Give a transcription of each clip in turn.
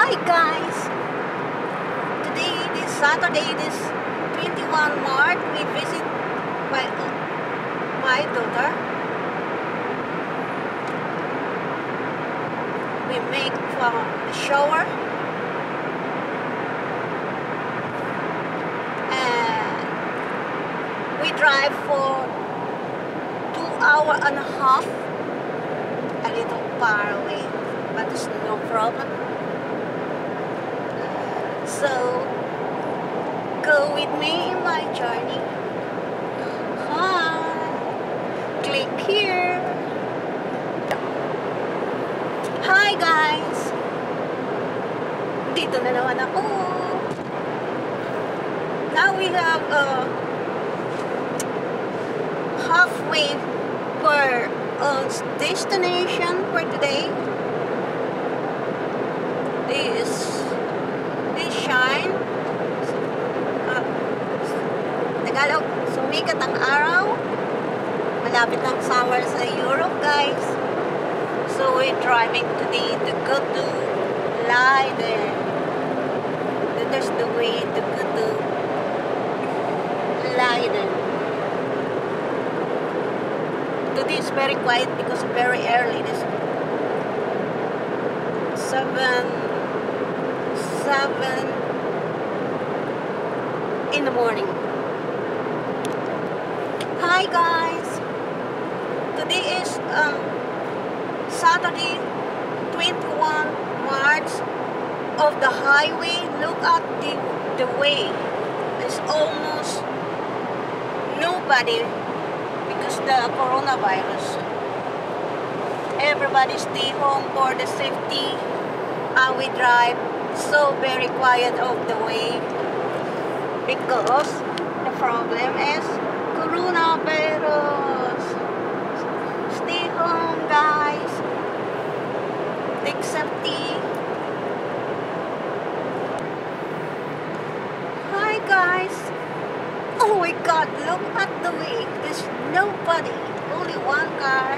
Hi guys! Today, this Saturday, this 21 March, we visit my daughter. We make a shower and we drive for 2.5 hours, a little far away, but it's no problem. So, go with me in my journey. Hi! Click here. Hi guys! Dito na naman ako. Now we have halfway for our destination for today. This shine. Tagalog, sumikat ang araw. Malapit ang summer sa Europe, guys. So we're driving today to go to Leiden. That's the way to go to Leiden. Today is very quiet because very early. This 7 in the morning. Hi guys! Today is Saturday 21 March of the highway. Look at the way. There's almost nobody because the coronavirus. Everybody stay home for the safety, and we drive so very quiet of the way because the problem is coronavirus. Stay home guys, take safety. Hi guys, oh my god, look at the way. There's nobody, only one car.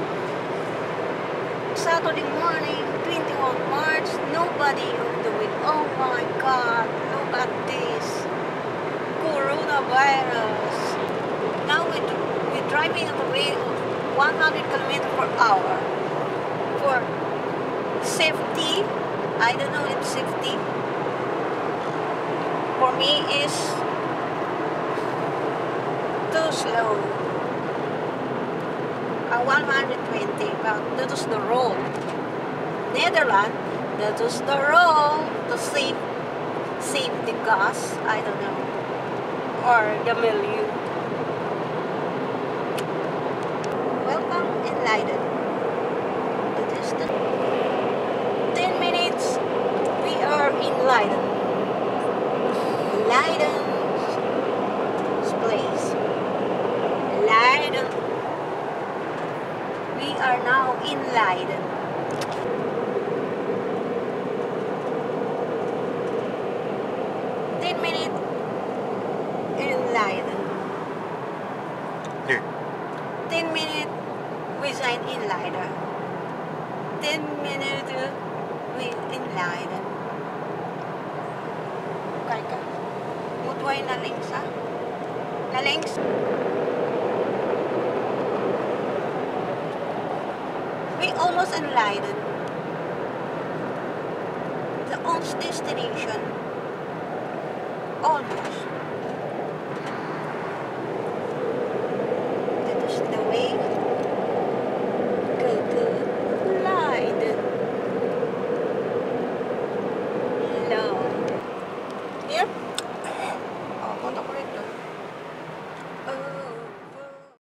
Saturday morning, 21 March, nobody on the way. Oh my god, look at this coronavirus. Now we're driving at the rate of 100 km/h for safety. I don't know if safety for me is too slow. 120, but that is the road. Netherlands, that is the road to save the gas. I don't know, or the milieu. Welcome in Leiden. The distance 10 minutes. We are in Leiden. Leiden's place. Leiden. We are now in Leiden. In Leiden. Here. 10 minutes we sign in Leiden. 10 minutes we in Leiden. Okay ka? Mutway na links ha? Na links? We almost in Leiden. The only destination. Almost.